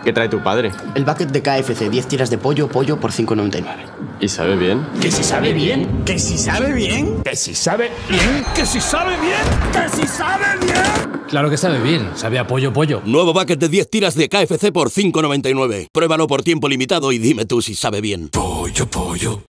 ¿Qué trae tu padre? El bucket de KFC, 10 tiras de pollo por 5,99. ¿Y sabe bien? ¿Que si sabe bien? ¿Que si sabe bien? ¿Que si sabe bien? ¿Que si sabe bien? ¿Que si sabe bien? Claro que sabe bien, sabe a pollo. Nuevo bucket de 10 tiras de KFC por 5,99. Pruébalo por tiempo limitado y dime tú si sabe bien. Pollo.